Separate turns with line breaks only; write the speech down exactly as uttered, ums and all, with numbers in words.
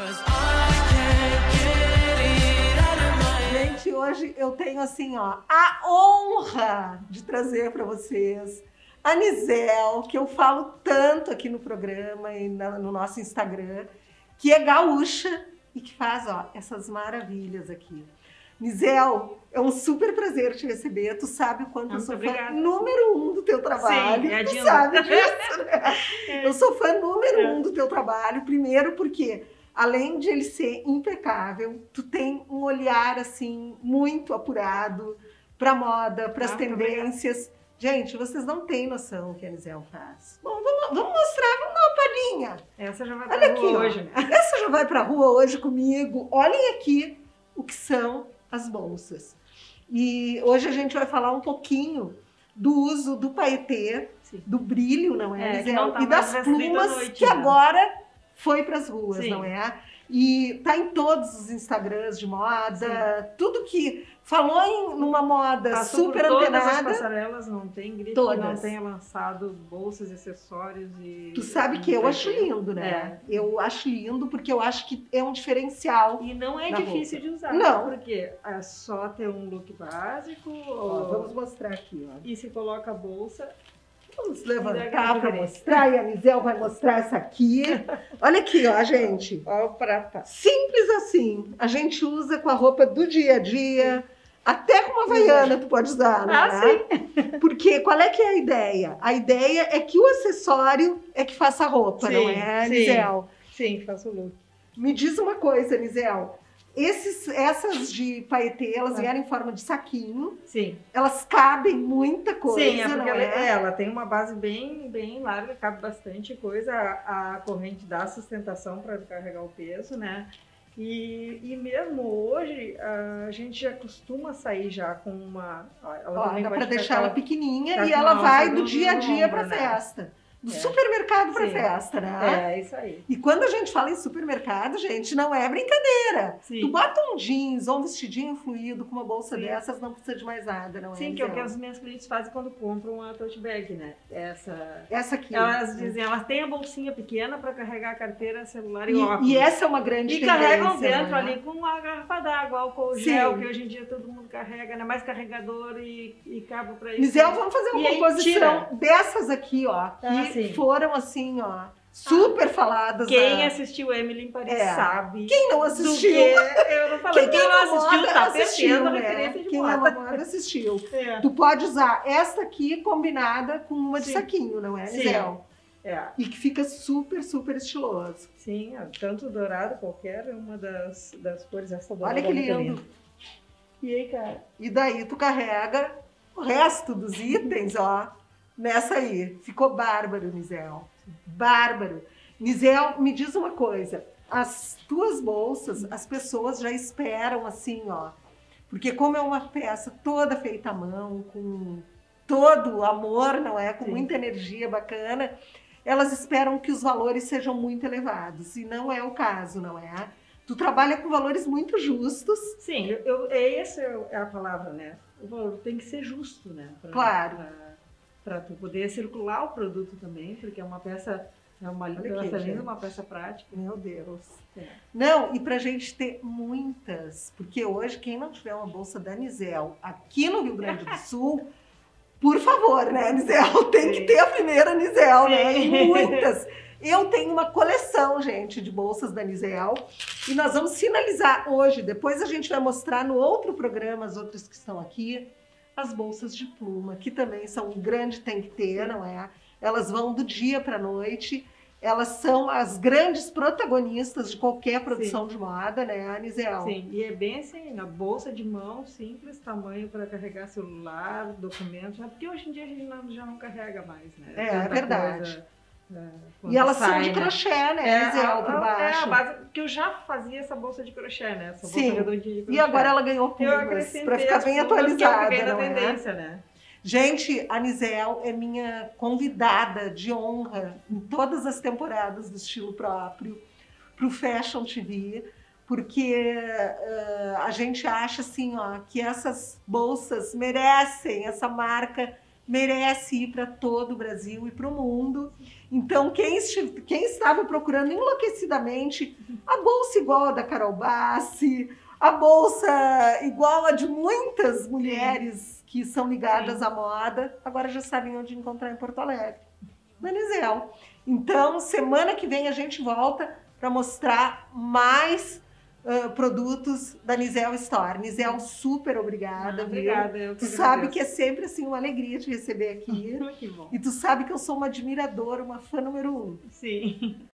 Gente, hoje eu tenho assim, ó, a honra de trazer para vocês a Nizel, que eu falo tanto aqui no programa e no nosso Instagram, que é gaúcha e que faz, ó, essas maravilhas aqui. Nizel, é um super prazer te receber. Tu sabe o quanto
Muito
eu sou
obrigada.
fã número um do teu trabalho.
Sim, é a
tu
Dina.
sabe disso, né?
É.
Eu sou fã número
É.
um do teu trabalho. Primeiro porque, além de ele ser impecável, tu tem um olhar, assim, muito apurado para moda, para as
Ah,
tendências. Gente, vocês não têm noção o que a Nizel faz. Bom, vamos, vamos mostrar, vamos dar uma palhinha.
Essa já vai
Olha
pra
aqui,
rua
ó.
hoje, né?
Essa já vai para a rua hoje comigo. Olhem aqui o que são as bolsas. E hoje a gente vai falar um pouquinho do uso do paetê,
Sim.
do brilho, não é,
É, que
Nizel?
não tá
E das
mais restrito à
plumas
noite,
que
né?
agora foi para as ruas,
Sim.
não é? E tá em todos os Instagrams de moda, tudo que falou em numa moda
Passou
super
por todas as
antenada.
passarelas, não tem grife
Todas.
que não tenha lançado bolsas, acessórios e...
Tu sabe que eu acho lindo, né?
É.
Eu acho lindo porque eu acho que é um diferencial.
E não é
Na
difícil
roupa.
de usar,
Não.
porque é só ter um look básico
Ó, vamos mostrar aqui, ó.
e se coloca a bolsa.
Vamos
E dá
levantar
aquela
para
diferença.
mostrar e a Nizel vai mostrar essa aqui. Olha aqui, ó, gente.
Ó, o prata.
Simples assim. A gente usa com a roupa do dia a dia, até com uma havaiana tu pode usar, né?
Ah, sim.
Porque qual é que é a ideia? A ideia é que o acessório é que faça a roupa,
Sim,
não é,
sim.
Nizel?
Sim, faço o look.
Me diz uma coisa, Nizel. Esses, essas de paetê, elas
Ah.
vieram em forma de saquinho.
Sim.
Elas cabem muita coisa,
Sim, é porque
não
ela,
é?
é, ela tem uma base bem, bem larga, cabe bastante coisa. A, a corrente dá sustentação para carregar o peso, né? E, e mesmo hoje, a gente já costuma sair já com uma... Ela
Ó,
também
dá
pode
para
ficar
deixar
com
ela
ela-
pequenininha
tá
e
com
ela
uma
vai
alça
do
no-
dia a
no
dia para
ombro, né?
festa. Do
É.
supermercado para
Sim.
festa, né?
É, isso aí.
E quando a gente fala em supermercado, gente, não é brincadeira.
Sim.
Tu bota um jeans ou um vestidinho fluido com uma bolsa
Sim.
dessas, não precisa de mais nada, não é?
Sim, que é o que
Nizel?
as minhas clientes fazem quando compram a tote bag, né? Essa...
Essa aqui.
Elas dizem, elas têm a bolsinha pequena para carregar a carteira, celular e,
E,
óculos.
e essa é uma grande
E
tendência,
carregam dentro
não é?
ali com uma garrafa d'água, álcool
Sim.
gel, que hoje em dia todo mundo carrega, né? Mais carregador e, e cabo para isso.
Nizel, vamos fazer uma
E aí
composição dessas aqui, ó, que
Ah, sim.
foram assim, ó, super faladas.
Quem
na-
assistiu Emily em Paris
É.
sabe.
Quem não
do
assistiu?
que eu não falei. Quem, não
ama
assistiu
moda,
tá
assistiu,
perdendo a
né?
referência de
Quem
moda.
ama moda assistiu.
É.
Tu pode usar esta aqui combinada com uma de
Sim.
saquinho, não é,
Sim.
Nizel?
É.
E que fica super, super estiloso.
Sim, ó, tanto dourado qualquer, uma das, das cores, essa dourada.
Olha que
é muito
lindo.
linda. E aí, cara?
E daí tu carrega o resto dos itens, ó, nessa aí. Ficou bárbaro, Nizel. Bárbaro. Nizel, me diz uma coisa. As tuas bolsas, as pessoas já esperam assim, ó. Porque como é uma peça toda feita à mão, com todo o amor, não é? Com
Sim.
muita energia bacana, elas esperam que os valores sejam muito elevados. E não é o caso, não é? Tu trabalha com valores muito justos.
Sim, eu, eu, é essa é a palavra, né? O valor tem que ser justo, né? Pra,
Claro.
Para tu poder circular o produto também, porque é uma peça, é uma
Olha
peça
aqui,
linda,
gente.
uma peça prática.
Meu Deus.
É.
Não, e pra gente ter muitas, porque hoje quem não tiver uma bolsa da Nizel aqui no Rio Grande do Sul, por favor, né, Nizel? Tem que
Sim.
ter a primeira Nizel, né?
Sim.
E muitas. Eu tenho uma coleção, gente, de bolsas da Nizel e nós vamos finalizar hoje. Depois a gente vai mostrar no outro programa, as outras que estão aqui, as bolsas de pluma, que também são um grande tem que ter, não é? Elas vão do dia para a noite. Elas são as grandes protagonistas de qualquer produção de moda, né, Nizel?
Sim, e é bem assim, na bolsa de mão, simples, tamanho para carregar celular, documentos, né? Porque hoje em dia a gente não, já não carrega mais, né?
É,
Tanta
é verdade.
coisa, é,
E
quando
elas são
sai,
de
né?
crochê, né,
É,
Nizel,
a,
por
a-
baixo.
é a base, que eu já fazia essa bolsa de crochê, né? Essa bolsa
Sim.
redondinha de crochê.
E agora ela ganhou
eu
plumas,
acrescentei
para ficar
as
bem
plumas que eu
atualizada,
peguei na
não é?
tendência, né?
Gente, a Nizel é minha convidada de honra em todas as temporadas do Estilo Próprio para o Fashion T V, porque uh, a gente acha assim, ó, que essas bolsas merecem essa marca merece ir para todo o Brasil e para o mundo. Então, quem, quem estava procurando enlouquecidamente a bolsa igual a da Carol Bassi, a bolsa igual a de muitas mulheres Sim. que são ligadas Sim. à moda, agora já sabem onde encontrar em Porto Alegre, na Nisel. Então, semana que vem a gente volta para mostrar mais uh, produtos da Nisel Store. Nisel, super obrigada.
Ah, obrigada, eu que
Tu sabe que é sempre assim uma alegria te receber aqui.
Que bom.
E tu sabe que eu sou uma admiradora, uma fã número um.
Sim.